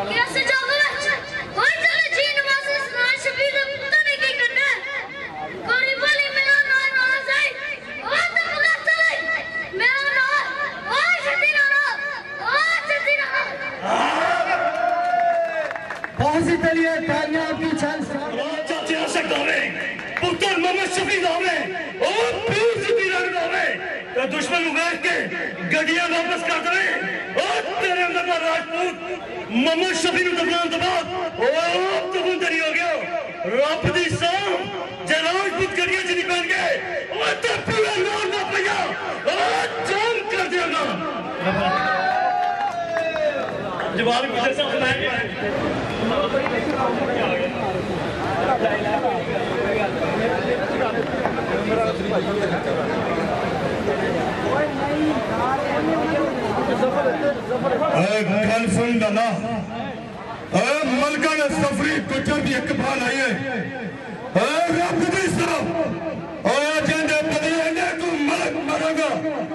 कैसे जाओगे होय चले जी नमाज सुना शबीर पता नहीं क्या करना है कोरी वाली मेरा नाम ना जाए ओ तो मुझे चले मेरा नाम ओ जल्दी ना बहुत सी चलिए तालियां की छान चाचे आशक दावे पुत्र मोहम्मद शफी दावे और पीर सिद्दी दावे तो दुश्मन उगार के गड्डियां वापस कर दे और तेरे अंदर का राजपूत मोहम्मद शफी नु दबना दबा ओ तो तेरी हो गया रब दी सौं जे राजपूत गड्डियां च नहीं पहन गए ओ तो पूरा नाम ना पिया ओ जान कर देगा जवाब मुझे सब सुनाएंगे गल सुन डाला मलका ने सफरी कुचर की एक बार आई है रब दी सौ जेंदे बदले ने तू मलक मरेगा